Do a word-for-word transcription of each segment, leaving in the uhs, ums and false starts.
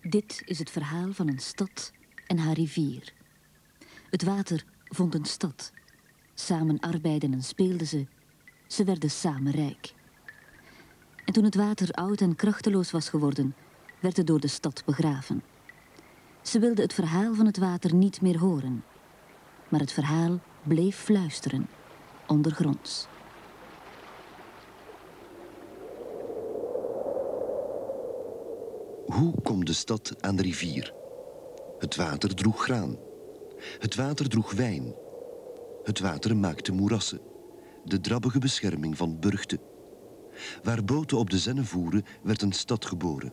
Dit is het verhaal van een stad en haar rivier. Het water vond een stad. Samen arbeidden en speelden ze. Ze werden samen rijk. En toen het water oud en krachteloos was geworden, werd het door de stad begraven. Ze wilden het verhaal van het water niet meer horen. Maar het verhaal bleef fluisteren, ondergronds. Hoe komt de stad aan de rivier? Het water droeg graan. Het water droeg wijn. Het water maakte moerassen. De drabbige bescherming van burchten. Waar boten op de Zenne voeren, werd een stad geboren.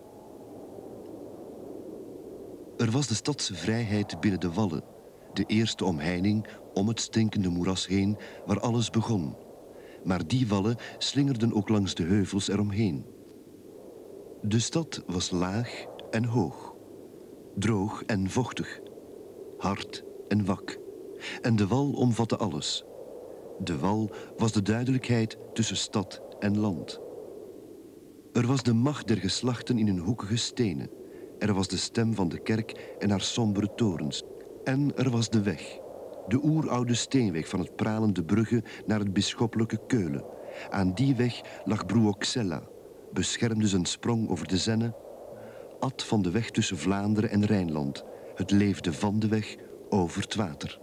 Er was de stadse vrijheid binnen de wallen. De eerste omheining om het stinkende moeras heen, waar alles begon. Maar die wallen slingerden ook langs de heuvels eromheen. De stad was laag en hoog, droog en vochtig, hard en wak. En de wal omvatte alles. De wal was de duidelijkheid tussen stad en land. Er was de macht der geslachten in hun hoekige stenen. Er was de stem van de kerk en haar sombere torens. En er was de weg, de oeroude steenweg van het pralende Brugge naar het bisschoppelijke Keulen. Aan die weg lag Bruoxella, beschermde zijn sprong over de Zenne, at van de weg tussen Vlaanderen en Rijnland. Het leefde van de weg over het water.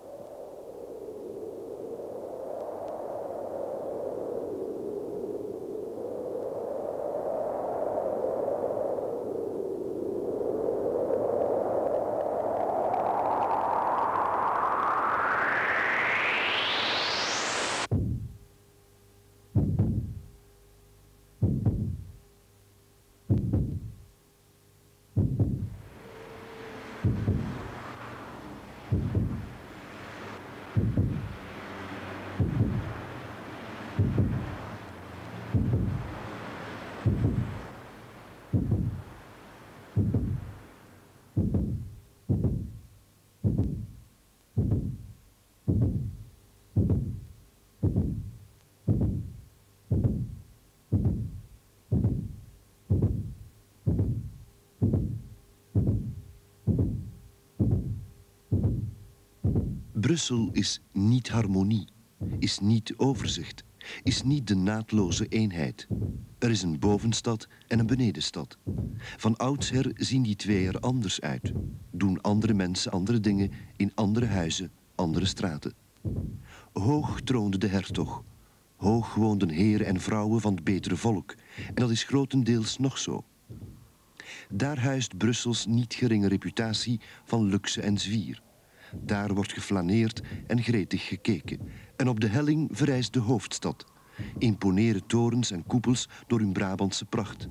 Brussel is niet harmonie, is niet overzicht, is niet de naadloze eenheid. Er is een bovenstad en een benedenstad. Van oudsher zien die twee er anders uit. Doen andere mensen andere dingen in andere huizen, andere straten. Hoog troonde de hertog. Hoog woonden heren en vrouwen van het betere volk. En dat is grotendeels nog zo. Daar huist Brussels niet geringe reputatie van luxe en zwier. Daar wordt geflaneerd en gretig gekeken. En op de helling verrijst de hoofdstad. Imponeren torens en koepels door hun Brabantse pracht.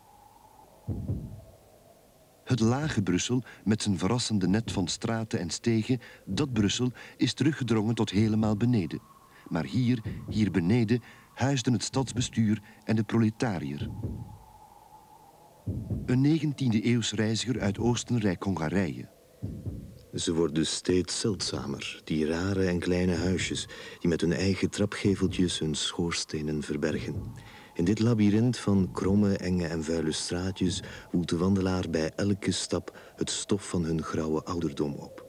Het lage Brussel, met zijn verrassende net van straten en stegen, dat Brussel is teruggedrongen tot helemaal beneden. Maar hier, hier beneden, huisden het stadsbestuur en de proletariër. Een negentiende-eeuws reiziger uit Oostenrijk Hongarije. Ze worden steeds zeldzamer, die rare en kleine huisjes die met hun eigen trapgeveltjes hun schoorstenen verbergen. In dit labyrint van kromme, enge en vuile straatjes woelt de wandelaar bij elke stap het stof van hun grauwe ouderdom op.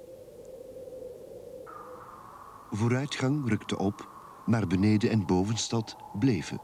Vooruitgang rukte op, maar beneden- en bovenstad bleven.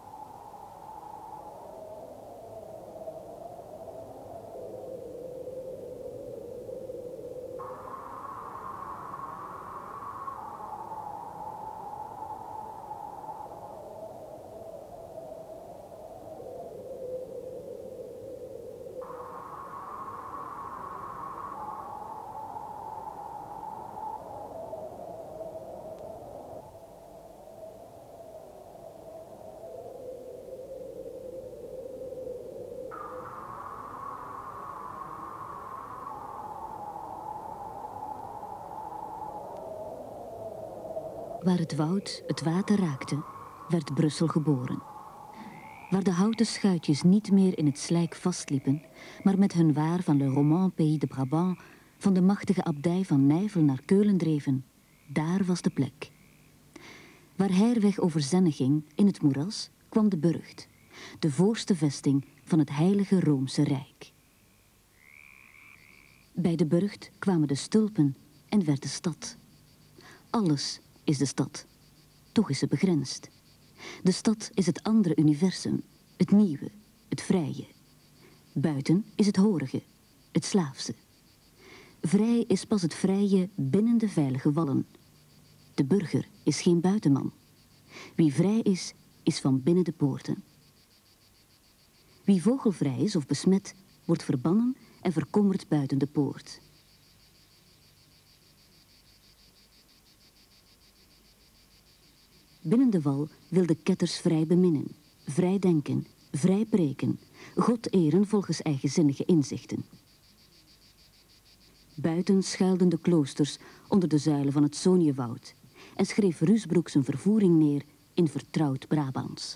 Waar het woud het water raakte, werd Brussel geboren. Waar de houten schuitjes niet meer in het slijk vastliepen, maar met hun waar van Le Roman Pays de Brabant, van de machtige abdij van Nijvel naar Keulen dreven, daar was de plek. Waar Heirweg over Zenne ging, in het moeras, kwam de burcht, de voorste vesting van het heilige Roomse Rijk. Bij de burcht kwamen de stulpen en werd de stad. Alles is de stad. Toch is ze begrensd. De stad is het andere universum, het nieuwe, het vrije. Buiten is het horige, het slaafse. Vrij is pas het vrije binnen de veilige wallen. De burger is geen buitenman. Wie vrij is, is van binnen de poorten. Wie vogelvrij is of besmet, wordt verbannen en verkommerd buiten de poort. Binnen de wal wil de ketters vrij beminnen, vrij denken, vrij preken, God eren volgens eigenzinnige inzichten. Buiten schuilden de kloosters onder de zuilen van het Soniewoud en schreef Ruusbroek zijn vervoering neer in vertrouwd Brabants.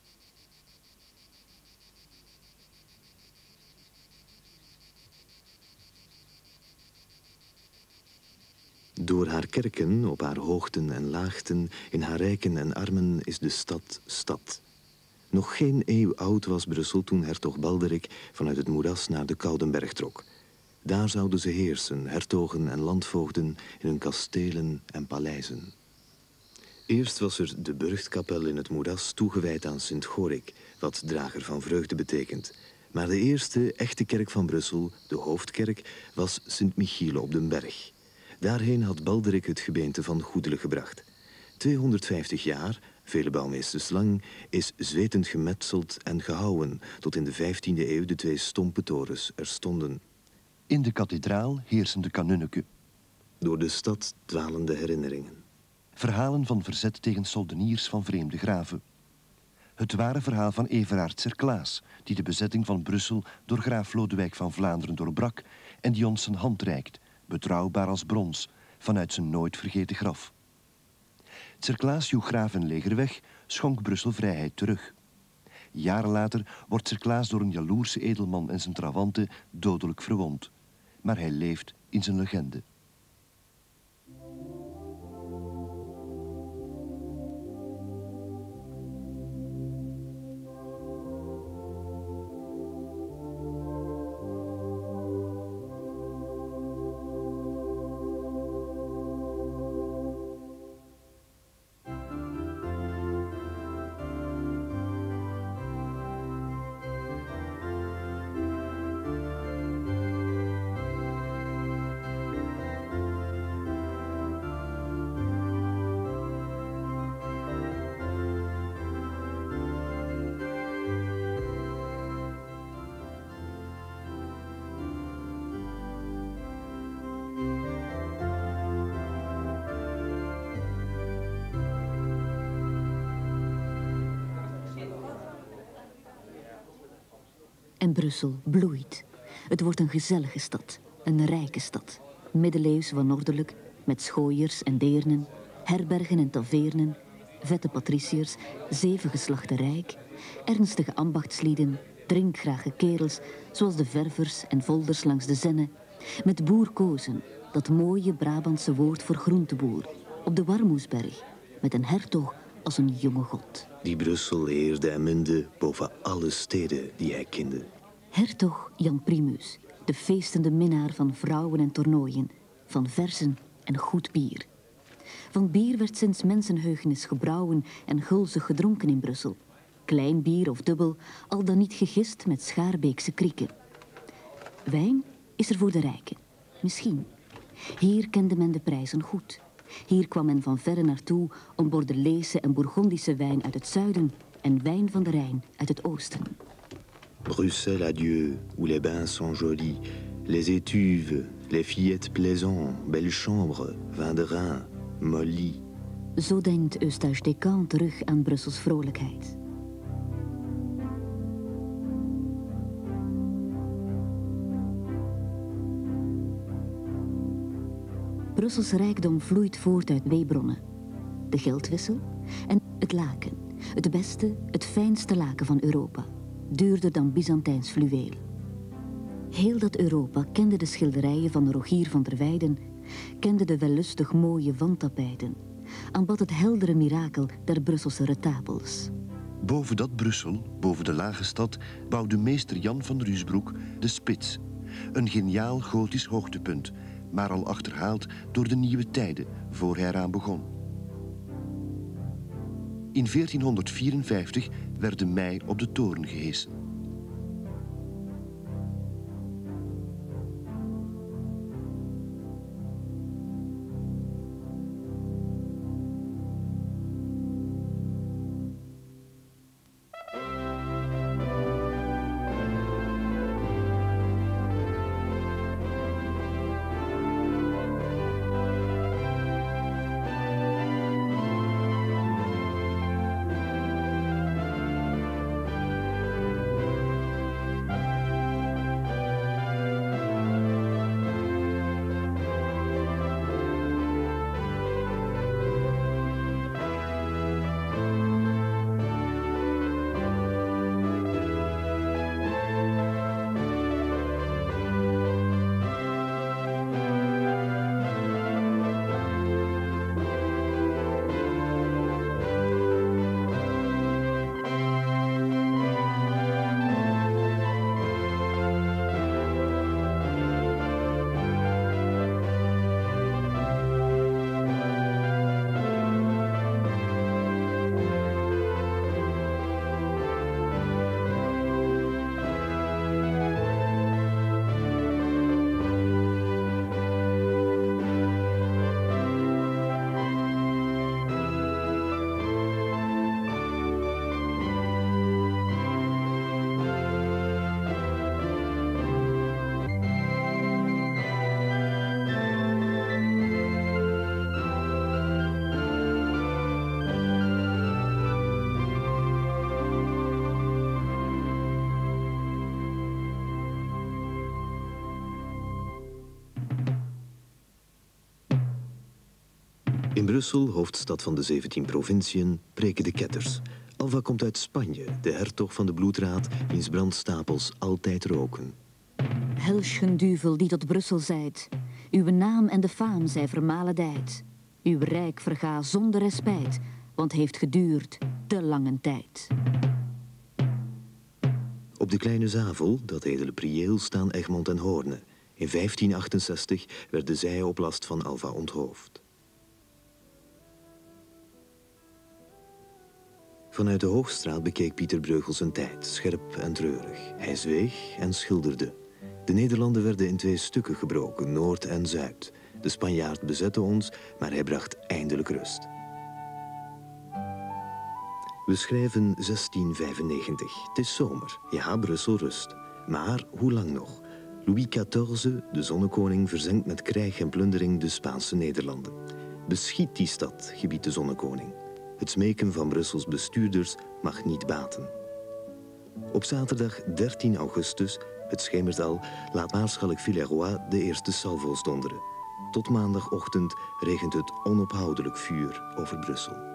Door haar kerken, op haar hoogten en laagten, in haar rijken en armen is de stad stad. Nog geen eeuw oud was Brussel toen hertog Balderik vanuit het moeras naar de Koudenberg trok. Daar zouden ze heersen, hertogen en landvoogden in hun kastelen en paleizen. Eerst was er de burchtkapel in het moeras toegewijd aan Sint Gorik, wat drager van vreugde betekent. Maar de eerste echte kerk van Brussel, de hoofdkerk, was Sint Michiel op den Berg. Daarheen had Balderik het gebeente van Goedelen gebracht. tweehonderdvijftig jaar, vele bouwmeesters lang, is zwetend gemetseld en gehouwen, tot in de vijftiende eeuw de twee stompe torens er stonden. In de kathedraal heersen de kanunneke. Door de stad dwalen de herinneringen. Verhalen van verzet tegen soldeniers van vreemde graven. Het ware verhaal van Everaert Serklaas, die de bezetting van Brussel door graaf Lodewijk van Vlaanderen doorbrak en die ons zijn hand reikt, betrouwbaar als brons, vanuit zijn nooit vergeten graf. Serklaas joeg graaf en leger weg, schonk Brussel vrijheid terug. Jaren later wordt Serklaas door een jaloerse edelman en zijn trawanten dodelijk verwond. Maar hij leeft in zijn legende. En Brussel bloeit. Het wordt een gezellige stad, een rijke stad. Middeleeuws wanordelijk, met schooiers en deernen, herbergen en taveernen, vette patriciërs, zeven geslachten rijk, ernstige ambachtslieden, drinkgrage kerels, zoals de ververs en volders langs de Zenne, met boerkozen, dat mooie Brabantse woord voor groenteboer, op de Warmoesberg, met een hertog als een jonge god. Die Brussel heerde en minde boven alle steden die hij kende. Hertog Jan Primus, de feestende minnaar van vrouwen en toernooien, van verzen en goed bier. Van bier werd sinds mensenheugenis gebrouwen en gulzig gedronken in Brussel. Klein bier of dubbel, al dan niet gegist met Schaarbeekse krieken. Wijn is er voor de rijken, misschien. Hier kende men de prijzen goed. Hier kwam men van verre naartoe om Bordeleese en Bourgondische wijn uit het zuiden en wijn van de Rijn uit het oosten. Bruxelles adieu, où les bains sont jolis, les étuves, les fillettes plaisants, belles chambres, vin de Rhin, molly. Zo denkt Eustache Descamps terug aan Brussels vrolijkheid. Brussels rijkdom vloeit voort uit weebronnen. De geldwissel en het laken. Het beste, het fijnste laken van Europa. Duurder dan Byzantijns fluweel. Heel dat Europa kende de schilderijen van Rogier van der Weyden, kende de wellustig mooie wandtapijten, aanbad het heldere mirakel der Brusselse retabels. Boven dat Brussel, boven de lage stad, bouwde meester Jan van Ruusbroek de Spits, Een geniaal gotisch hoogtepunt, maar al achterhaald door de nieuwe tijden, voor hij eraan begon. In veertienhonderdvierenvijftig werd de mei op de toren gehesen. In Brussel, hoofdstad van de zeventien provinciën, preken de ketters. Alva komt uit Spanje, de hertog van de bloedraad, wiens brandstapels altijd roken. Helschenduvel die tot Brussel zijt, uw naam en de faam zij vermaledijd. Uw rijk verga zonder respijt, want heeft geduurd te lange tijd. Op de Kleine Zavel, dat edele priëel, staan Egmond en Hoorne. In vijftien achtenzestig werden zij op last van Alva onthoofd. Vanuit de Hoogstraat bekeek Pieter Bruegel zijn tijd, scherp en treurig. Hij zweeg en schilderde. De Nederlanden werden in twee stukken gebroken, Noord en Zuid. De Spanjaard bezette ons, maar hij bracht eindelijk rust. We schrijven zestien vijfennegentig. Het is zomer. Ja, Brussel rust. Maar hoe lang nog? Louis veertiende, de zonnekoning, verzengt met krijg en plundering de Spaanse Nederlanden. Beschiet die stad, gebiedt de zonnekoning. Het smeken van Brussels bestuurders mag niet baten. Op zaterdag dertien augustus, het schemert al, laat maarschalk Villeroy de eerste salvo's donderen. Tot maandagochtend regent het onophoudelijk vuur over Brussel.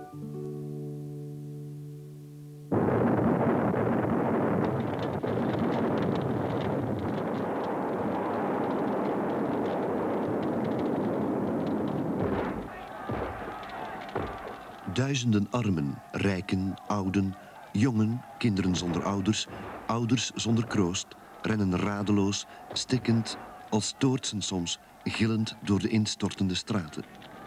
Duizenden armen, rijken, ouden, jongen, kinderen zonder ouders, ouders zonder kroost, rennen radeloos, stikkend, als toortsen soms, gillend door de instortende straten.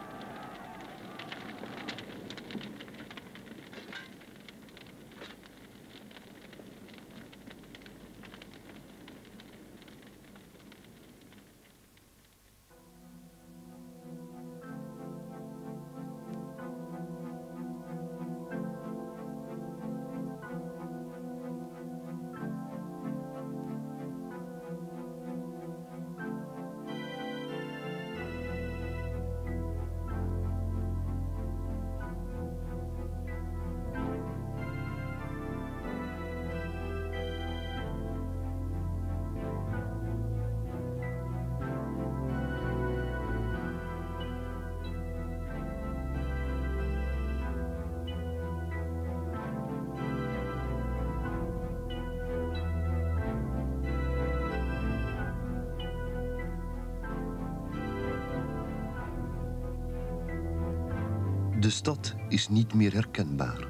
De stad is niet meer herkenbaar.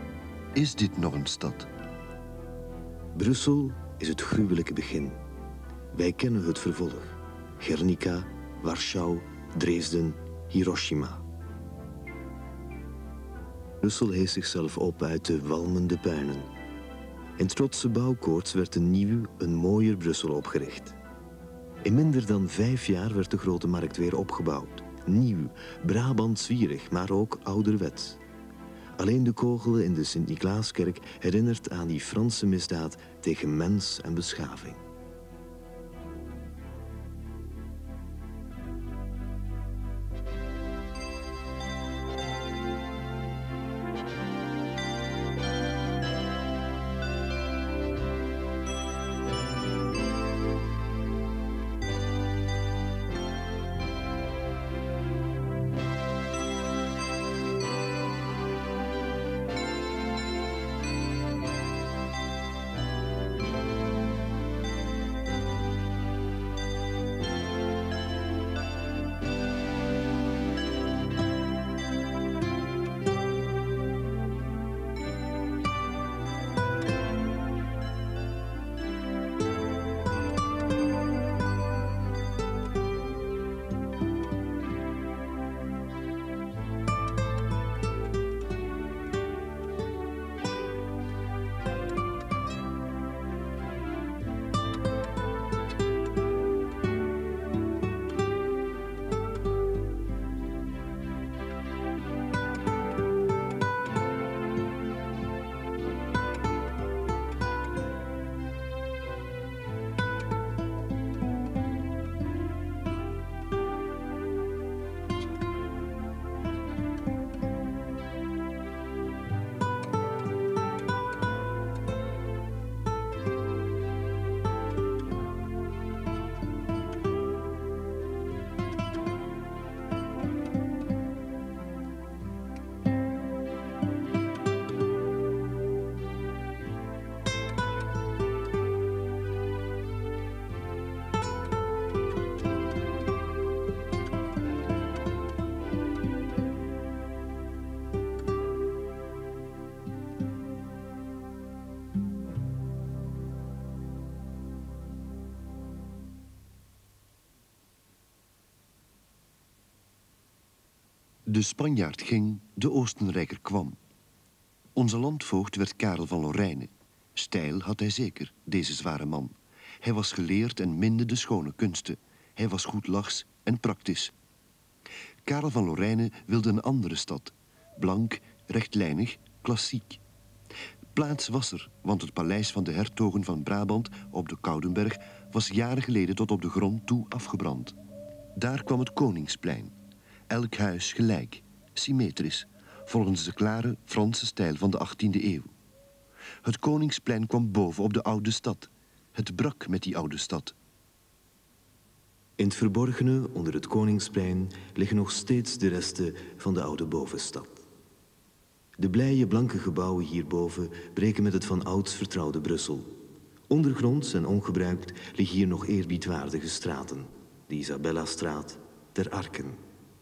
Is dit nog een stad? Brussel is het gruwelijke begin. Wij kennen het vervolg. Guernica, Warschau, Dresden, Hiroshima. Brussel hees zichzelf op uit de walmende puinen. In trotse bouwkoorts werd een nieuw, een mooier Brussel opgericht. In minder dan vijf jaar werd de Grote Markt weer opgebouwd. Nieuw, Brabant-zwierig, maar ook ouderwets. Alleen de kogel in de Sint-Niklaaskerk herinnert aan die Franse misdaad tegen mens en beschaving. De Spanjaard ging, de Oostenrijker kwam. Onze landvoogd werd Karel van Lorraine. Stijl had hij zeker, deze zware man. Hij was geleerd en minde de schone kunsten. Hij was goedlachs en praktisch. Karel van Lorraine wilde een andere stad. Blank, rechtlijnig, klassiek. Plaats was er, want het paleis van de hertogen van Brabant op de Koudenberg was jaren geleden tot op de grond toe afgebrand. Daar kwam het Koningsplein. Elk huis gelijk, symmetrisch, volgens de klare Franse stijl van de achttiende eeuw. Het Koningsplein kwam boven op de oude stad. Het brak met die oude stad. In het verborgene, onder het Koningsplein, liggen nog steeds de resten van de oude bovenstad. De blije blanke gebouwen hierboven breken met het van ouds vertrouwde Brussel. Ondergronds en ongebruikt liggen hier nog eerbiedwaardige straten. De Isabellastraat, Ter Arken.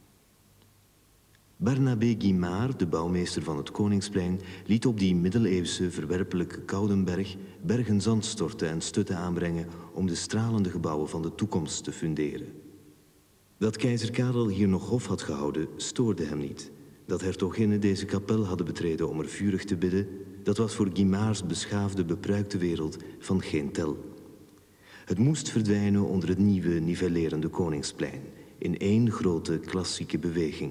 Barnabé Guimard, de bouwmeester van het Koningsplein, liet op die middeleeuwse verwerpelijke Koudenberg bergen zand storten en stutten aanbrengen om de stralende gebouwen van de toekomst te funderen. Dat keizer Karel hier nog hof had gehouden, stoorde hem niet. Dat hertoginnen deze kapel hadden betreden om er vurig te bidden, dat was voor Guimards beschaafde, bepruikte wereld van geen tel. Het moest verdwijnen onder het nieuwe, nivellerende Koningsplein, in één grote klassieke beweging.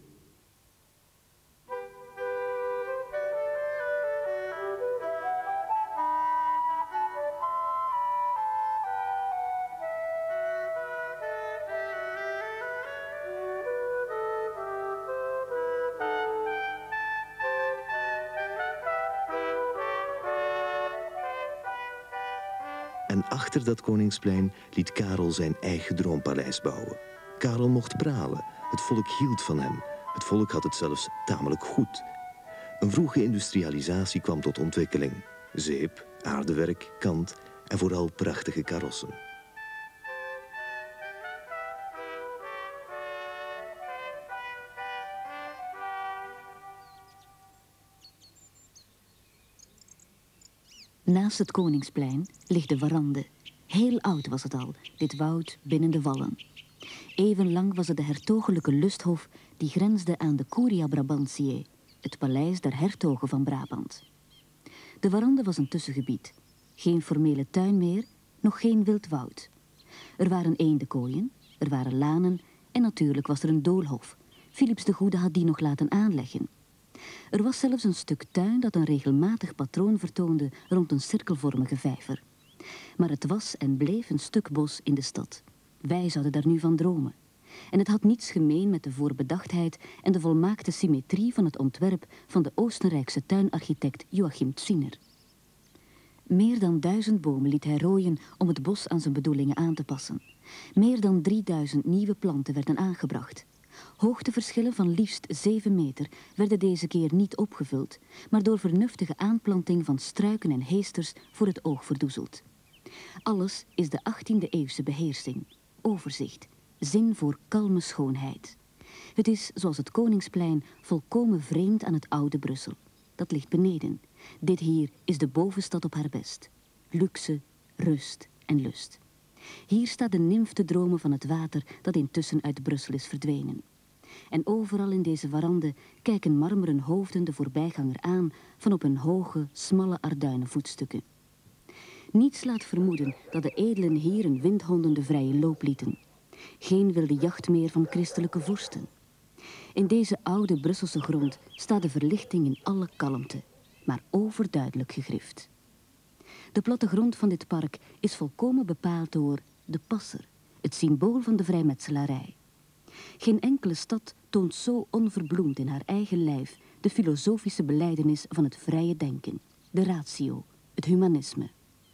En achter dat Koningsplein liet Karel zijn eigen droompaleis bouwen. Karel mocht pralen. Het volk hield van hem. Het volk had het zelfs tamelijk goed. Een vroege industrialisatie kwam tot ontwikkeling. Zeep, aardewerk, kant en vooral prachtige karossen. Naast het Koningsplein ligt de Warande, Heel oud was het al, dit woud binnen de wallen. Even lang was het de hertogelijke lusthof die grensde aan de Curia Brabantiae, het paleis der hertogen van Brabant. De warande was een tussengebied. Geen formele tuin meer, nog geen wild woud. Er waren eendenkooien, er waren lanen en natuurlijk was er een doolhof. Philips de Goede had die nog laten aanleggen. Er was zelfs een stuk tuin dat een regelmatig patroon vertoonde rond een cirkelvormige vijver. Maar het was en bleef een stuk bos in de stad. Wij zouden daar nu van dromen. En het had niets gemeen met de voorbedachtheid en de volmaakte symmetrie van het ontwerp van de Oostenrijkse tuinarchitect Joachim Ziner. Meer dan duizend bomen liet hij rooien om het bos aan zijn bedoelingen aan te passen. Meer dan drieduizend nieuwe planten werden aangebracht. Hoogteverschillen van liefst zeven meter werden deze keer niet opgevuld, maar door vernuftige aanplanting van struiken en heesters voor het oog verdoezeld. Alles is de achttiende eeuwse beheersing, overzicht, zin voor kalme schoonheid. Het is, zoals het Koningsplein, volkomen vreemd aan het oude Brussel. Dat ligt beneden. Dit hier is de bovenstad op haar best. Luxe, rust en lust. Hier staat de nimf te dromen van het water dat intussen uit Brussel is verdwenen. En overal in deze warande kijken marmeren hoofden de voorbijganger aan van op hun hoge, smalle arduinenvoetstukken. Niets laat vermoeden dat de edelen hier hun windhonden de vrije loop lieten. Geen wilde jacht meer van christelijke vorsten. In deze oude Brusselse grond staat de verlichting in alle kalmte, maar overduidelijk gegrift. De plattegrond van dit park is volkomen bepaald door de passer, het symbool van de vrijmetselarij. Geen enkele stad toont zo onverbloemd in haar eigen lijf de filosofische belijdenis van het vrije denken, de ratio, het humanisme.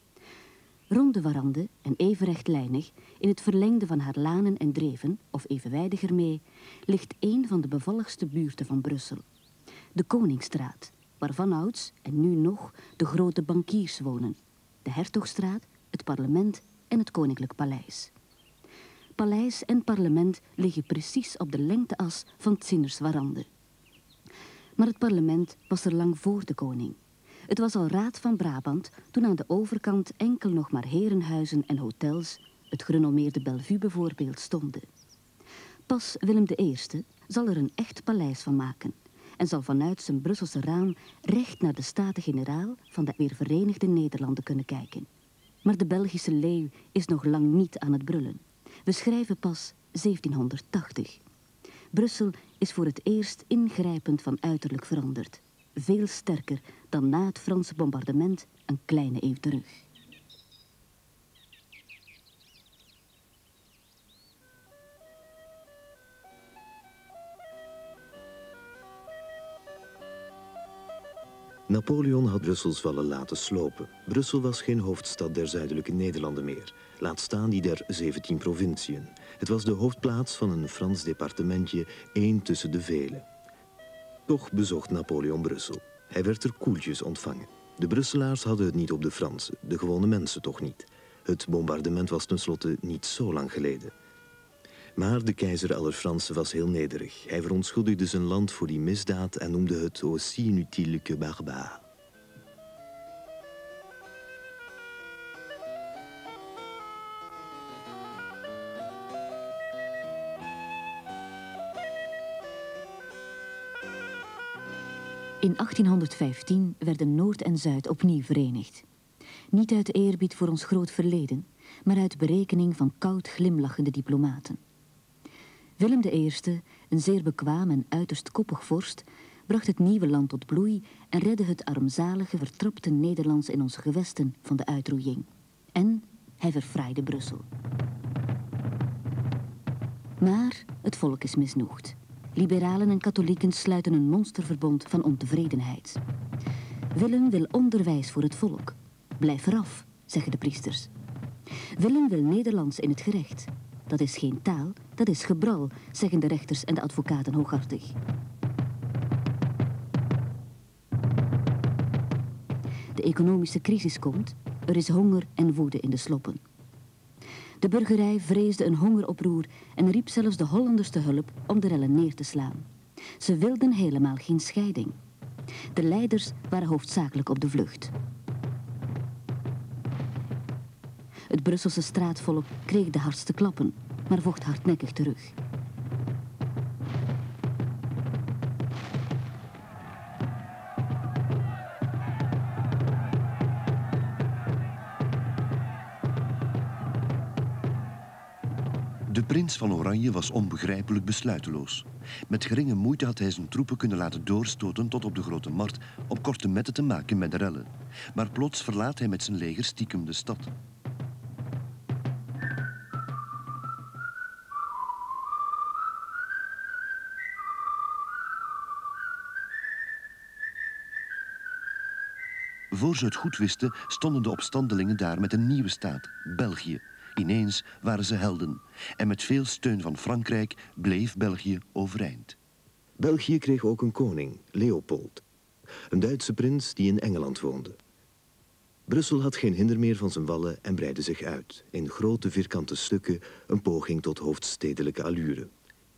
Rond de warande en even rechtlijnig, in het verlengde van haar lanen en dreven, of evenwijdiger mee, ligt een van de bevalligste buurten van Brussel. De Koningsstraat, waar vanouds en nu nog de grote bankiers wonen. De Hertogstraat, het parlement en het Koninklijk Paleis. Paleis en parlement liggen precies op de lengteas van Ziners warande. Maar het parlement was er lang voor de koning. Het was al Raad van Brabant toen aan de overkant enkel nog maar herenhuizen en hotels, het gerenommeerde Bellevue bijvoorbeeld, stonden. Pas Willem de Eerste zal er een echt paleis van maken en zal vanuit zijn Brusselse raam recht naar de Staten-Generaal van de weer verenigde Nederlanden kunnen kijken. Maar de Belgische leeuw is nog lang niet aan het brullen. We schrijven pas zeventienhonderdtachtig. Brussel is voor het eerst ingrijpend van uiterlijk veranderd. Veel sterker dan na het Franse bombardement een kleine eeuw terug. Napoleon had Brussels wallen laten slopen. Brussel was geen hoofdstad der zuidelijke Nederlanden meer. Laat staan die der zeventien provinciën. Het was de hoofdplaats van een Frans departementje, één tussen de vele. Toch bezocht Napoleon Brussel. Hij werd er koeltjes ontvangen. De Brusselaars hadden het niet op de Fransen, de gewone mensen toch niet. Het bombardement was tenslotte niet zo lang geleden. Maar de keizer aller Fransen was heel nederig. Hij verontschuldigde zijn land voor die misdaad en noemde het aussi inutile que barbare. In achttienhonderdvijftien werden Noord en Zuid opnieuw verenigd. Niet uit eerbied voor ons groot verleden, maar uit berekening van koud glimlachende diplomaten. Willem de Eerste, een zeer bekwaam en uiterst koppig vorst, bracht het nieuwe land tot bloei en redde het armzalige, vertrapte Nederlands in onze gewesten van de uitroeiing. En hij verfraaide Brussel. Maar het volk is misnoegd. Liberalen en katholieken sluiten een monsterverbond van ontevredenheid. Willem wil onderwijs voor het volk. Blijf eraf, zeggen de priesters. Willem wil Nederlands in het gerecht. Dat is geen taal, dat is gebral, zeggen de rechters en de advocaten hooghartig. De economische crisis komt, er is honger en woede in de sloppen. De burgerij vreesde een hongeroproer en riep zelfs de Hollanders te hulp om de rellen neer te slaan. Ze wilden helemaal geen scheiding. De leiders waren hoofdzakelijk op de vlucht. Het Brusselse straatvolk kreeg de hardste klappen, maar vocht hardnekkig terug. De prins van Oranje was onbegrijpelijk besluiteloos. Met geringe moeite had hij zijn troepen kunnen laten doorstoten tot op de Grote Markt om korte metten te maken met de rellen. Maar plots verlaat hij met zijn leger stiekem de stad. Voor ze het goed wisten, stonden de opstandelingen daar met een nieuwe staat, België. Ineens waren ze helden. En met veel steun van Frankrijk bleef België overeind. België kreeg ook een koning, Leopold. Een Duitse prins die in Engeland woonde. Brussel had geen hinder meer van zijn wallen en breidde zich uit. In grote vierkante stukken, een poging tot hoofdstedelijke allure.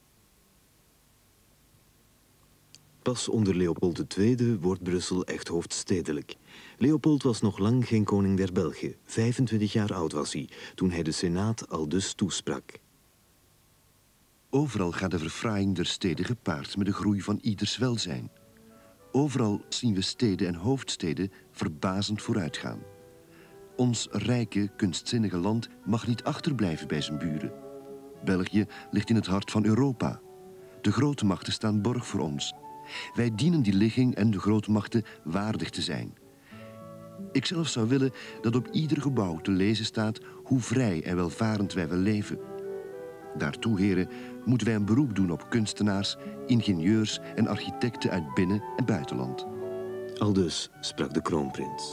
Pas onder Leopold de Tweede wordt Brussel echt hoofdstedelijk. Leopold was nog lang geen koning der Belgen. vijfentwintig jaar oud was hij, toen hij de Senaat aldus toesprak. Overal gaat de verfraaiing der steden gepaard met de groei van ieders welzijn. Overal zien we steden en hoofdsteden verbazend vooruitgaan. Ons rijke, kunstzinnige land mag niet achterblijven bij zijn buren. België ligt in het hart van Europa. De grote machten staan borg voor ons. Wij dienen die ligging en de grote machten waardig te zijn. Ik zelf zou willen dat op ieder gebouw te lezen staat hoe vrij en welvarend wij wel leven. Daartoe, heren, moeten wij een beroep doen op kunstenaars, ingenieurs en architecten uit binnen- en buitenland. Aldus sprak de kroonprins.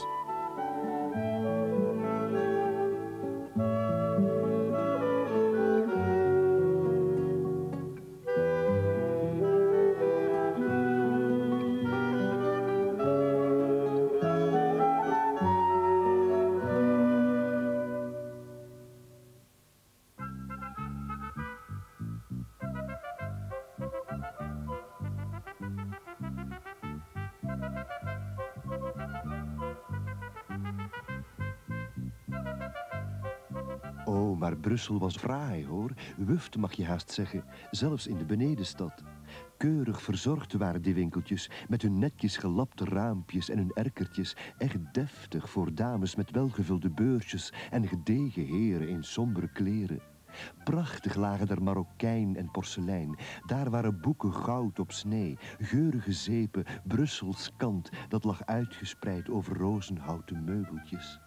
Oh, maar Brussel was fraai, hoor. Wuft mag je haast zeggen, zelfs in de benedenstad. Keurig verzorgd waren die winkeltjes, met hun netjes gelapte raampjes en hun erkertjes. Echt deftig voor dames met welgevulde beursjes en gedegen heren in sombere kleren. Prachtig lagen er marokijn en porselein. Daar waren boeken goud op snee, geurige zeepen, Brussels kant, dat lag uitgespreid over rozenhouten meubeltjes.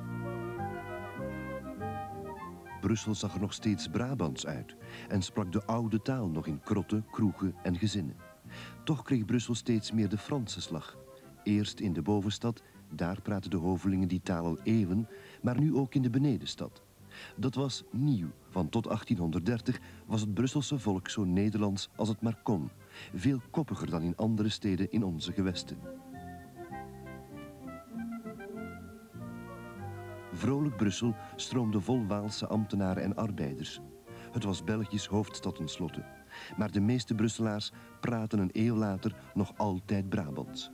Brussel zag er nog steeds Brabants uit en sprak de oude taal nog in krotten, kroegen en gezinnen. Toch kreeg Brussel steeds meer de Franse slag. Eerst in de bovenstad, daar praten de hovelingen die taal al eeuwen, maar nu ook in de benedenstad. Dat was nieuw, want tot achttienhonderddertig was het Brusselse volk zo Nederlands als het maar kon. Veel koppiger dan in andere steden in onze gewesten. Vrolijk Brussel stroomde vol Waalse ambtenaren en arbeiders. Het was Belgisch hoofdstad tenslotte. Maar de meeste Brusselaars praten een eeuw later nog altijd Brabants.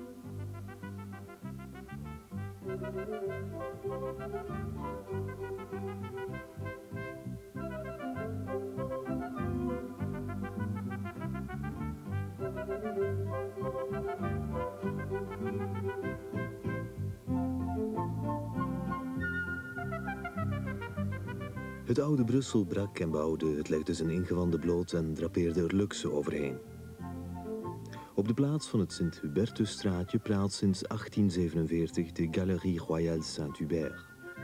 Het oude Brussel brak en bouwde, het legde zijn ingewanden bloot en drapeerde er luxe overheen. Op de plaats van het Sint-Hubertusstraatje praat sinds achttienzevenenveertig de Galerie Royale Saint-Hubert.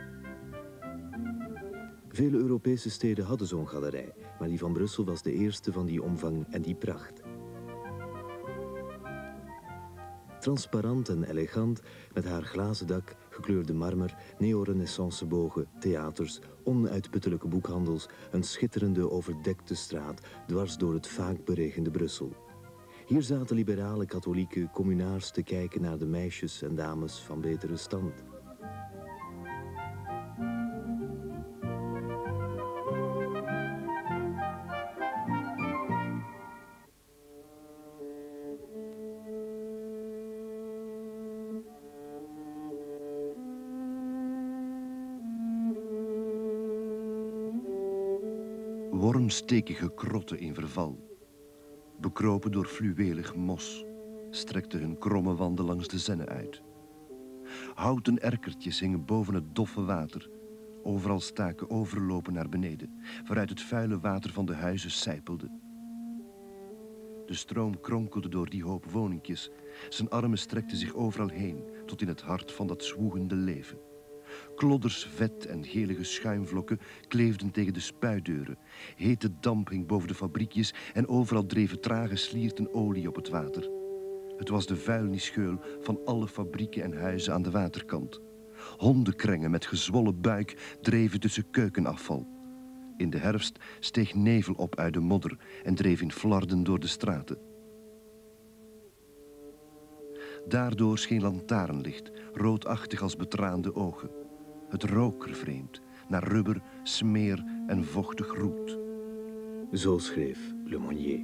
Vele Europese steden hadden zo'n galerij, maar die van Brussel was de eerste van die omvang en die pracht. Transparant en elegant, met haar glazen dak, gekleurde marmer, neo-renaissancebogen, theaters, onuitputtelijke boekhandels, een schitterende overdekte straat, dwars door het vaak beregende Brussel. Hier zaten liberale katholieke communaars te kijken naar de meisjes en dames van betere stand. Wormstekige krotten in verval, bekropen door fluwelig mos, strekten hun kromme wanden langs de Zenne uit. Houten erkertjes hingen boven het doffe water. Overal staken overlopen naar beneden, waaruit het vuile water van de huizen sijpelde. De stroom kronkelde door die hoop woningjes. Zijn armen strekten zich overal heen, tot in het hart van dat zwoegende leven. Klodders vet en gelige schuimvlokken kleefden tegen de spuitdeuren. Hete damp hing boven de fabriekjes en overal dreven trage slierten olie op het water. Het was de vuilnisgeul van alle fabrieken en huizen aan de waterkant. Hondenkrengen met gezwollen buik dreven tussen keukenafval. In de herfst steeg nevel op uit de modder en dreef in flarden door de straten. Daardoor scheen lantaarnlicht, roodachtig als betraande ogen. Het rook er vreemd, naar rubber, smeer en vochtig roet. Zo schreef Le Monnier.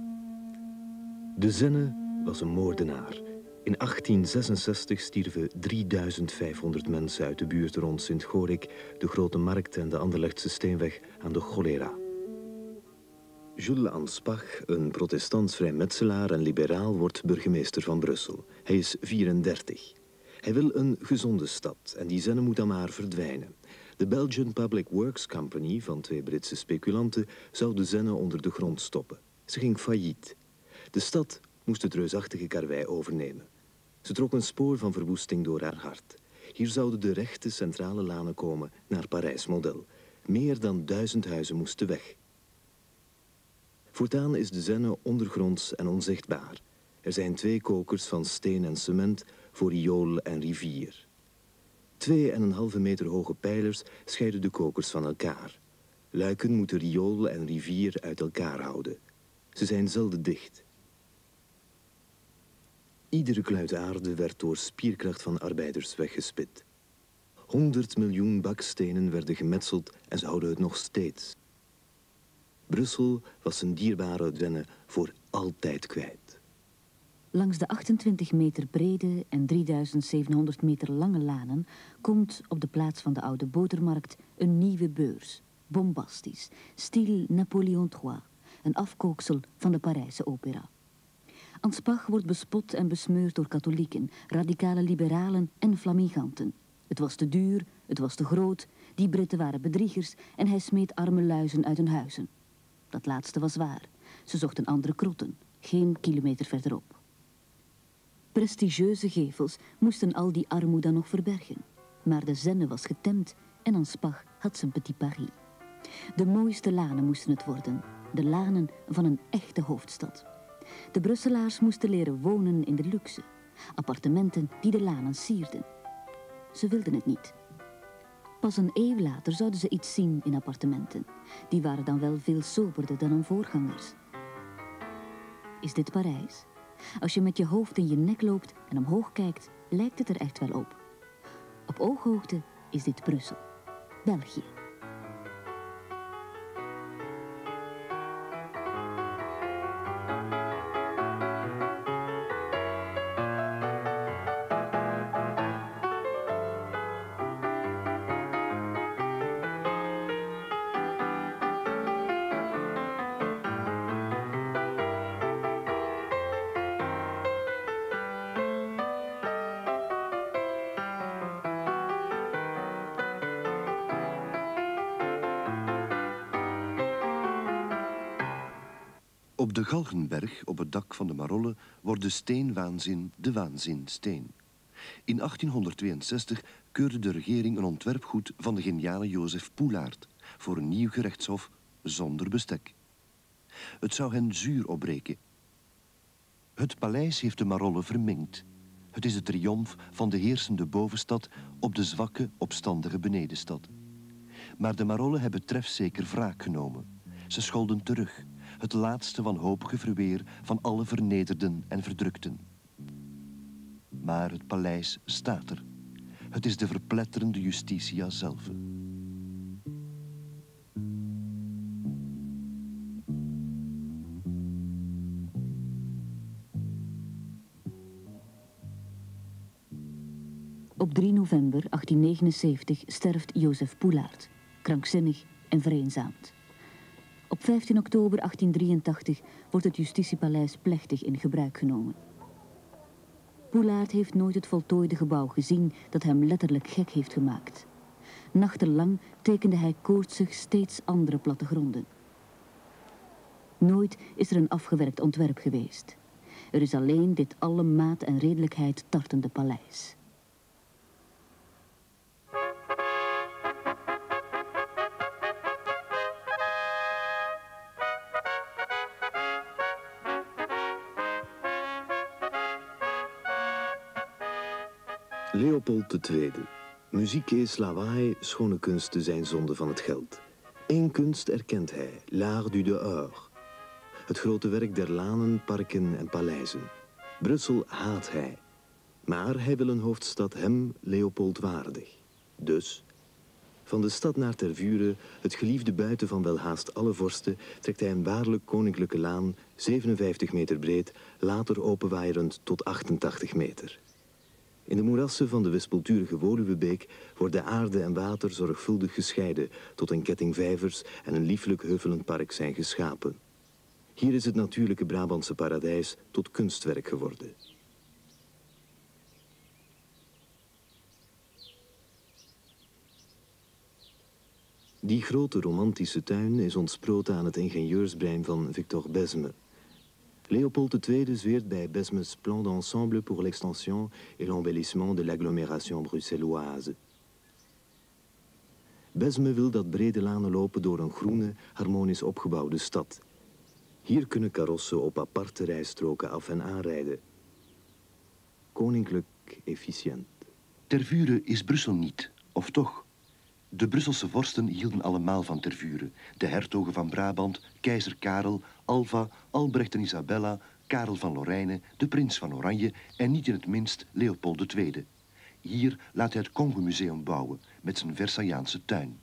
De Zenne was een moordenaar. In achttien zesenzestig stierven drieduizend vijfhonderd mensen uit de buurt rond Sint-Gorik, de Grote Markt en de Anderlechtse Steenweg aan de cholera. Jules Anspach, een protestants vrijmetselaar en liberaal, wordt burgemeester van Brussel. Hij is vierendertig. Hij wil een gezonde stad en die Zenne moet dan maar verdwijnen. De Belgian Public Works Company van twee Britse speculanten zou de Zenne onder de grond stoppen. Ze ging failliet. De stad moest het reusachtige karwei overnemen. Ze trok een spoor van verwoesting door haar hart. Hier zouden de rechte centrale lanen komen naar Parijs model. Meer dan duizend huizen moesten weg. Voortaan is de Zenne ondergronds en onzichtbaar. Er zijn twee kokers van steen en cement voor riool en rivier. Twee en een halve meter hoge pijlers scheiden de kokers van elkaar. Luiken moeten riool en rivier uit elkaar houden. Ze zijn zelden dicht. Iedere kluit aarde werd door spierkracht van arbeiders weggespit. Honderd miljoen bakstenen werden gemetseld en ze houden het nog steeds. Brussel was zijn dierbare Zenne voor altijd kwijt. Langs de achtentwintig meter brede en drieduizend zevenhonderd meter lange lanen komt op de plaats van de oude botermarkt een nieuwe beurs. Bombastisch, stijl Napoleon drie, een afkooksel van de Parijse opera. Anspach wordt bespot en besmeurd door katholieken, radicale liberalen en flamiganten. Het was te duur, het was te groot, die Britten waren bedriegers en hij smeet arme luizen uit hun huizen. Dat laatste was waar. Ze zochten andere krotten, geen kilometer verderop. Prestigieuze gevels moesten al die armoede dan nog verbergen. Maar de Zenne was getemd en Anspach had zijn petit Paris. De mooiste lanen moesten het worden, de lanen van een echte hoofdstad. De Brusselaars moesten leren wonen in de luxe. Appartementen die de lanen sierden. Ze wilden het niet. Pas een eeuw later zouden ze iets zien in appartementen. Die waren dan wel veel soberder dan hun voorgangers. Is dit Parijs? Als je met je hoofd in je nek loopt en omhoog kijkt, lijkt het er echt wel op. Op ooghoogte is dit Brussel, België. Op de Galgenberg, op het dak van de Marolle, wordt de steenwaanzin de waanzinsteen. In achttienhonderdtweeënzestig keurde de regering een ontwerp goed van de geniale Jozef Poelaert voor een nieuw gerechtshof zonder bestek. Het zou hen zuur opbreken. Het paleis heeft de Marolle verminkt. Het is de triomf van de heersende bovenstad op de zwakke, opstandige benedenstad. Maar de Marolle hebben trefzeker wraak genomen. Ze scholden terug. Het laatste wanhopige verweer van alle vernederden en verdrukten. Maar het paleis staat er. Het is de verpletterende Justitia zelf. Op drie november achttiennegenenzeventig sterft Jozef Poelaert, krankzinnig en vereenzaamd. Op vijftien oktober achttiendrieëntachtig wordt het Justitiepaleis plechtig in gebruik genomen. Poulaert heeft nooit het voltooide gebouw gezien dat hem letterlijk gek heeft gemaakt. Nachtenlang tekende hij koortsig steeds andere plattegronden. Nooit is er een afgewerkt ontwerp geweest. Er is alleen dit alle maat en redelijkheid tartende paleis. Leopold de Tweede. Muziek is lawaai, schone kunsten zijn zonde van het geld. Eén kunst erkent hij, l'art du dehors. Het grote werk der lanen, parken en paleizen. Brussel haat hij. Maar hij wil een hoofdstad hem, Leopold, waardig. Dus, van de stad naar Tervuren, het geliefde buiten van welhaast alle vorsten, trekt hij een waarlijk koninklijke laan, zevenenvijftig meter breed, later openwaaierend tot achtentachtig meter. In de moerassen van de wispelturige Woluwebeek worden aarde en water zorgvuldig gescheiden, tot een ketting vijvers en een lieflijk heuvelend park zijn geschapen. Hier is het natuurlijke Brabantse paradijs tot kunstwerk geworden. Die grote romantische tuin is ontsproten aan het ingenieursbrein van Victor Besme. Leopold de Tweede zweert bij Besme's plan d'ensemble pour l'extension et l'embellissement de l'agglomération bruxelloise. Besme wil dat brede lanen lopen door een groene, harmonisch opgebouwde stad. Hier kunnen karossen op aparte rijstroken af- en aanrijden. Koninklijk efficiënt. Tervuren is Brussel niet, of toch? De Brusselse vorsten hielden allemaal van Tervuren. De hertogen van Brabant, keizer Karel, Alva, Albrecht en Isabella, Karel van Lorraine, de prins van Oranje en niet in het minst Leopold de Tweede. Hier laat hij het Congo-museum bouwen met zijn Versailliaanse tuin.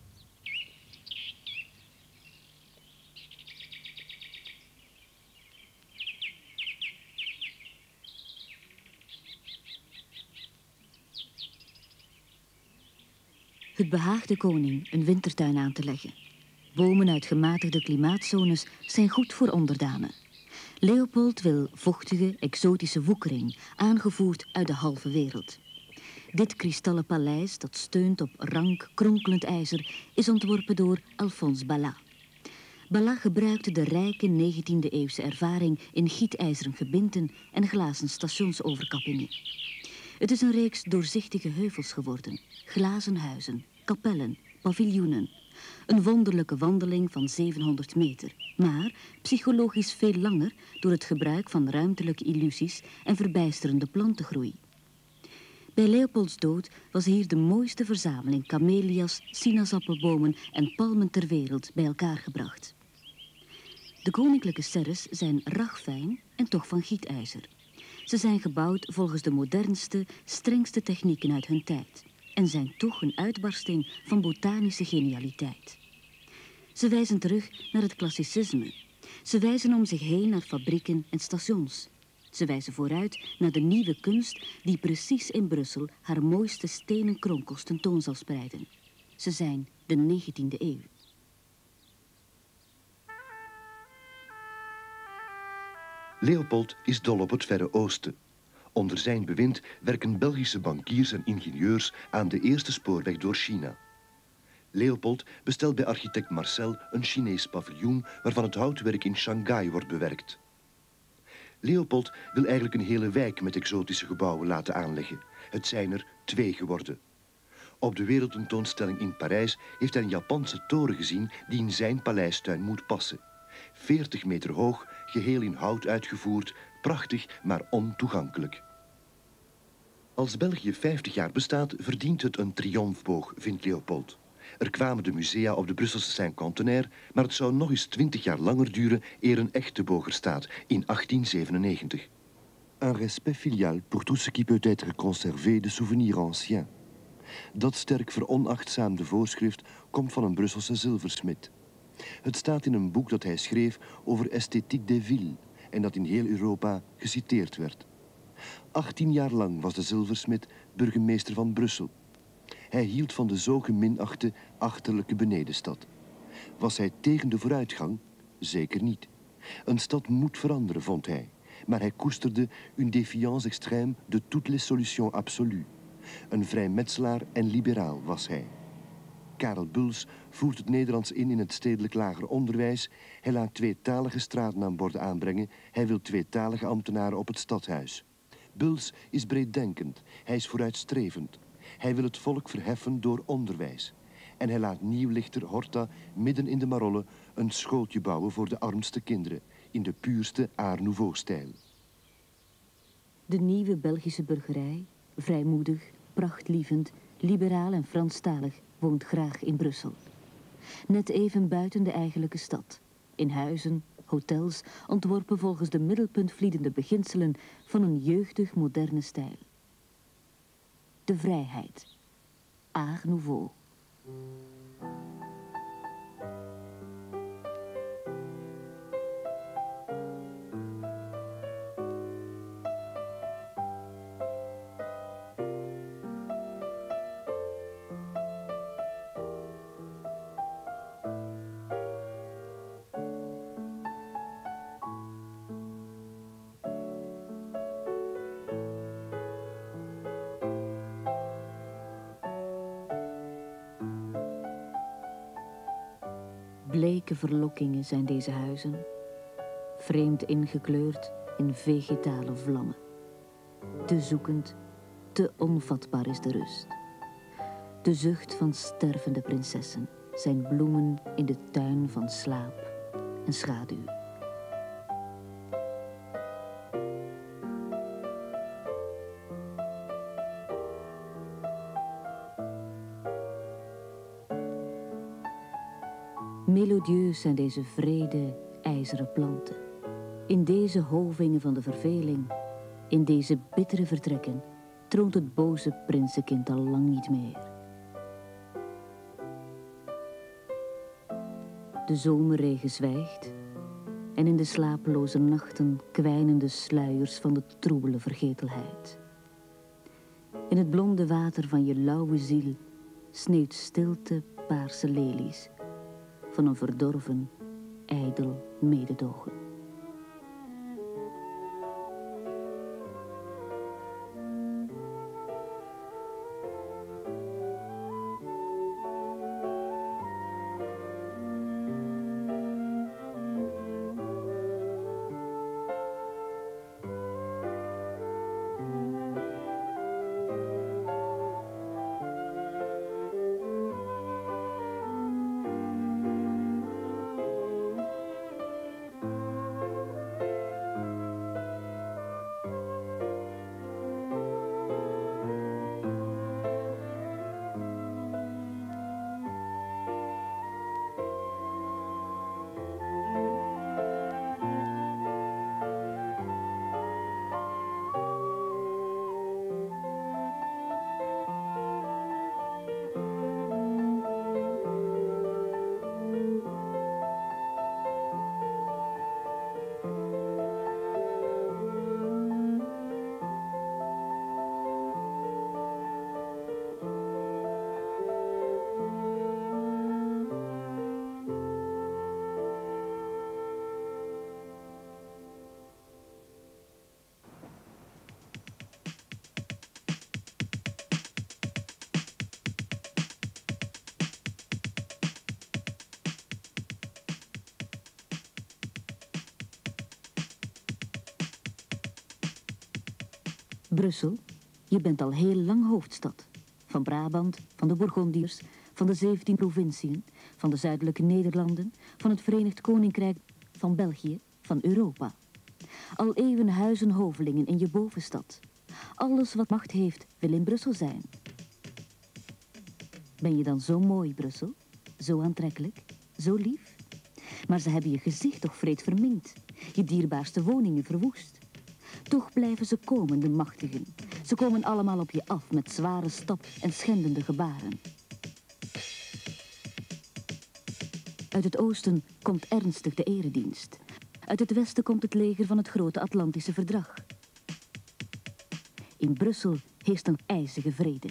Het behaagt de koning een wintertuin aan te leggen. Bomen uit gematigde klimaatzones zijn goed voor onderdanen. Leopold wil vochtige, exotische woekering, aangevoerd uit de halve wereld. Dit kristallen paleis, dat steunt op rank, kronkelend ijzer, is ontworpen door Alphonse Ballat. Ballat gebruikte de rijke negentiende-eeuwse ervaring in gietijzeren gebinten en glazen stationsoverkappingen. Het is een reeks doorzichtige heuvels geworden, glazen huizen, kapellen, paviljoenen. Een wonderlijke wandeling van zevenhonderd meter, maar psychologisch veel langer door het gebruik van ruimtelijke illusies en verbijsterende plantengroei. Bij Leopolds dood was hier de mooiste verzameling kamelia's, sinaasappelbomen en palmen ter wereld bij elkaar gebracht. De koninklijke serres zijn ragfijn en toch van gietijzer. Ze zijn gebouwd volgens de modernste, strengste technieken uit hun tijd en zijn toch een uitbarsting van botanische genialiteit. Ze wijzen terug naar het klassicisme. Ze wijzen om zich heen naar fabrieken en stations. Ze wijzen vooruit naar de nieuwe kunst die precies in Brussel haar mooiste stenen kronkels tentoon zal spreiden. Ze zijn de negentiende eeuw. Leopold is dol op het Verre Oosten. Onder zijn bewind werken Belgische bankiers en ingenieurs aan de eerste spoorweg door China. Leopold bestelt bij architect Marcel een Chinees paviljoen waarvan het houtwerk in Shanghai wordt bewerkt. Leopold wil eigenlijk een hele wijk met exotische gebouwen laten aanleggen. Het zijn er twee geworden. Op de wereldtentoonstelling in Parijs heeft hij een Japanse toren gezien die in zijn paleistuin moet passen. veertig meter hoog, geheel in hout uitgevoerd, prachtig maar ontoegankelijk. Als België vijftig jaar bestaat, verdient het een triomfboog, vindt Leopold. Er kwamen de musea op de Brusselse Saint-Contenaire, maar het zou nog eens twintig jaar langer duren eer een echte boog er staat, in achttien zevenennegentig. Un respect filial pour tout ce qui peut être conservé de souvenirs anciens. Dat sterk veronachtzaamde voorschrift komt van een Brusselse zilversmid. Het staat in een boek dat hij schreef over Esthétique des villes en dat in heel Europa geciteerd werd. achttien jaar lang was de zilversmid burgemeester van Brussel. Hij hield van de zo geminachte achterlijke benedenstad. Was hij tegen de vooruitgang? Zeker niet. Een stad moet veranderen, vond hij. Maar hij koesterde une défiance extrême de toutes les solutions absolues. Een vrijmetselaar en liberaal was hij. Karel Buls voert het Nederlands in in het stedelijk lager onderwijs. Hij laat tweetalige straatnaamborden aanbrengen. Hij wil tweetalige ambtenaren op het stadhuis. Buls is breeddenkend. Hij is vooruitstrevend. Hij wil het volk verheffen door onderwijs. En hij laat nieuwlichter Horta midden in de Marolle een schooltje bouwen voor de armste kinderen, in de puurste Art Nouveau-stijl. De nieuwe Belgische burgerij, vrijmoedig, prachtlievend, liberaal en Franstalig, woont graag in Brussel. Net even buiten de eigenlijke stad. In huizen, hotels, ontworpen volgens de middelpuntvliedende beginselen van een jeugdig moderne stijl. De vrijheid. Art Nouveau. Bleke verlokkingen zijn deze huizen, vreemd ingekleurd in vegetale vlammen. Te zoekend, te onvatbaar is de rust. De zucht van stervende prinsessen zijn bloemen in de tuin van slaap en schaduw. Melodieus zijn deze vrede, ijzeren planten. In deze hovingen van de verveling, in deze bittere vertrekken, troont het boze prinsenkind al lang niet meer. De zomerregen zwijgt en in de slapeloze nachten kwijnen de sluiers van de troebele vergetelheid. In het blonde water van je lauwe ziel sneeuwt stilte paarse lelies van een verdorven, ijdel mededogen. Brussel, je bent al heel lang hoofdstad. Van Brabant, van de Bourgondiërs, van de zeventien provinciën, van de zuidelijke Nederlanden, van het Verenigd Koninkrijk, van België, van Europa. Al eeuwen huizen hovelingen in je bovenstad. Alles wat macht heeft, wil in Brussel zijn. Ben je dan zo mooi, Brussel? Zo aantrekkelijk? Zo lief? Maar ze hebben je gezicht toch vreed verminkt. Je dierbaarste woningen verwoest. Toch blijven ze komen, de machtigen. Ze komen allemaal op je af met zware stap en schendende gebaren. Uit het oosten komt ernstig de eredienst. Uit het westen komt het leger van het grote Atlantische verdrag. In Brussel heerst een ijzige vrede.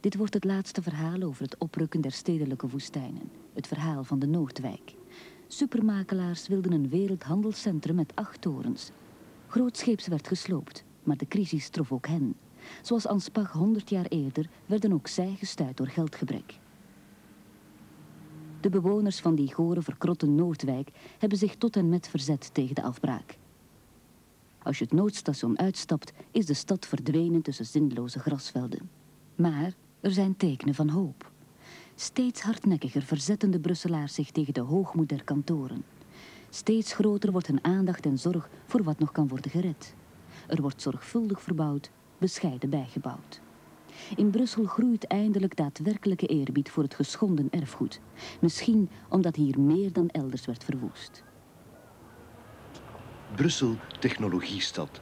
Dit wordt het laatste verhaal over het oprukken der stedelijke woestijnen. Het verhaal van de Noordwijk. Supermakelaars wilden een wereldhandelscentrum met acht torens. Grootscheeps werd gesloopt, maar de crisis trof ook hen. Zoals Anspach honderd jaar eerder werden ook zij gestuit door geldgebrek. De bewoners van die gore verkrotte Noordwijk hebben zich tot en met verzet tegen de afbraak. Als je het Noordstation uitstapt, is de stad verdwenen tussen zinloze grasvelden. Maar er zijn tekenen van hoop. Steeds hardnekkiger verzetten de Brusselaars zich tegen de hoogmoed der kantoren. Steeds groter wordt hun aandacht en zorg voor wat nog kan worden gered. Er wordt zorgvuldig verbouwd, bescheiden bijgebouwd. In Brussel groeit eindelijk daadwerkelijke eerbied voor het geschonden erfgoed. Misschien omdat hier meer dan elders werd verwoest. Brussel, technologiestad.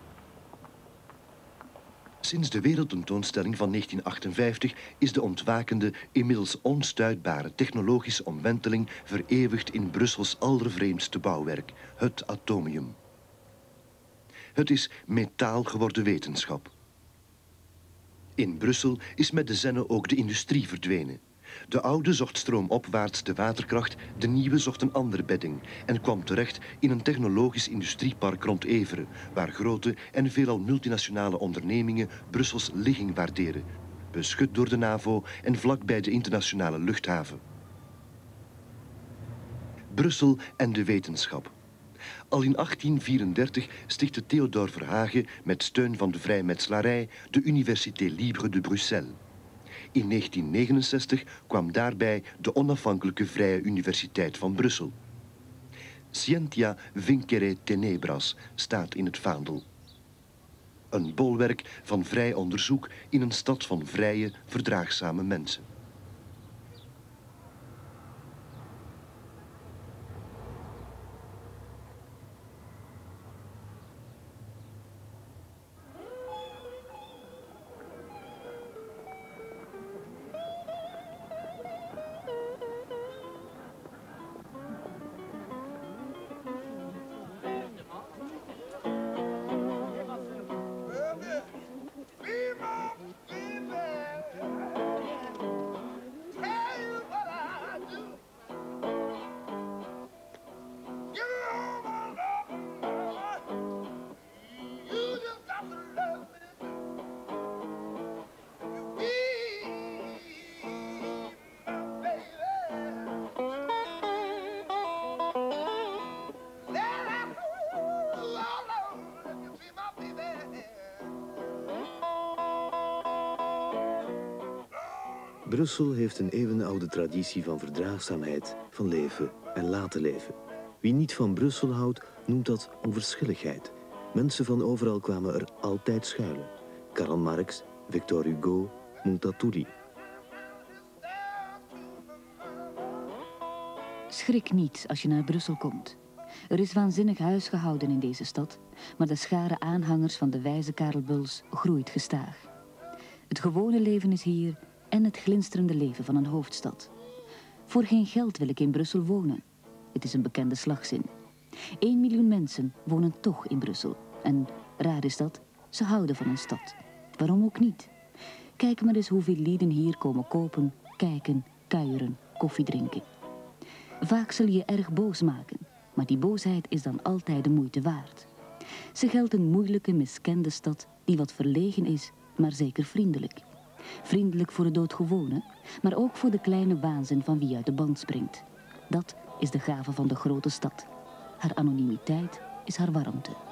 Sinds de wereldtentoonstelling van negentien achtenvijftig is de ontwakende, inmiddels onstuitbare technologische omwenteling vereeuwigd in Brussels allervreemdste bouwwerk, het atomium. Het is metaal geworden wetenschap. In Brussel is met de Zenne ook de industrie verdwenen. De oude zocht stroomopwaarts de waterkracht, de nieuwe zocht een andere bedding en kwam terecht in een technologisch industriepark rond Evere, waar grote en veelal multinationale ondernemingen Brussels ligging waarderen, beschut door de NAVO en vlakbij de internationale luchthaven. Brussel en de wetenschap. Al in achttien vierendertig stichtte Theodor Verhagen met steun van de vrijmetselarij de Université Libre de Bruxelles. In negentien negenenzestig kwam daarbij de onafhankelijke Vrije Universiteit van Brussel. Scientia vincere tenebras staat in het vaandel. Een bolwerk van vrij onderzoek in een stad van vrije, verdraagzame mensen. Brussel heeft een eeuwenoude traditie van verdraagzaamheid, van leven en laten leven. Wie niet van Brussel houdt, noemt dat onverschilligheid. Mensen van overal kwamen er altijd schuilen. Karl Marx, Victor Hugo, Multatuli. Schrik niet als je naar Brussel komt. Er is waanzinnig huis gehouden in deze stad, maar de schare aanhangers van de wijze Karel Buls groeit gestaag. Het gewone leven is hier en het glinsterende leven van een hoofdstad. Voor geen geld wil ik in Brussel wonen. Het is een bekende slagzin. Eén miljoen mensen wonen toch in Brussel. En raar is dat, ze houden van een stad. Waarom ook niet? Kijk maar eens hoeveel lieden hier komen kopen, kijken, kuieren, koffie drinken. Vaak zul je je erg boos maken, maar die boosheid is dan altijd de moeite waard. Ze geldt een moeilijke, miskende stad die wat verlegen is, maar zeker vriendelijk. Vriendelijk voor de doodgewone, maar ook voor de kleine waanzin van wie uit de band springt. Dat is de gave van de grote stad. Haar anonimiteit is haar warmte.